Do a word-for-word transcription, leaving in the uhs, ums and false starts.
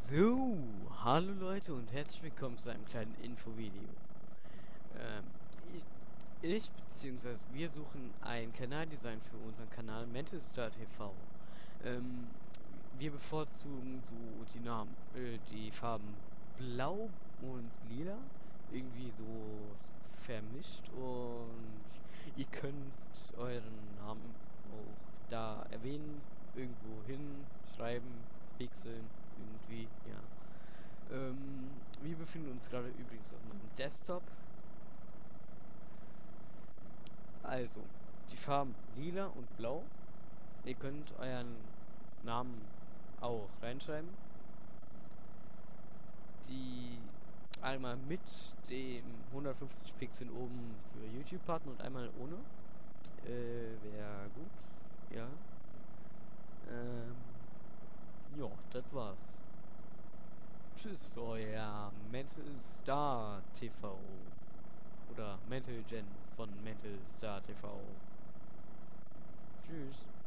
So, hallo Leute und herzlich willkommen zu einem kleinen Infovideo. Ähm, ich, ich bzw. wir suchen ein Kanaldesign für unseren Kanal Mentalstar T V. Ähm, wir bevorzugen so die Namen, äh, die Farben Blau und Lila, irgendwie so vermischt, und ihr könnt euren Namen auch da erwähnen, irgendwo hinschreiben, pixeln, irgendwie, ja. Ähm, wir befinden uns gerade übrigens auf meinem Desktop. Also, die Farben lila und blau. Ihr könnt euren Namen auch reinschreiben. Die einmal mit dem hundertfünfzig Pixeln oben für YouTube-Partner und einmal ohne. Äh, wäre gut. Ja. Ähm, ja, das war's. Tschüss, euer Mental Star T V. Oder Mental Gen von Mental Star T V. Tschüss.